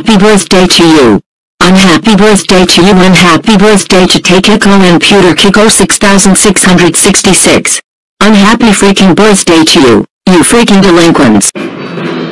Unhappy birthday to you. Unhappy birthday to you. Unhappy birthday to Takiko and Pewter Kiko 6666. Unhappy freaking birthday to you, you freaking delinquents.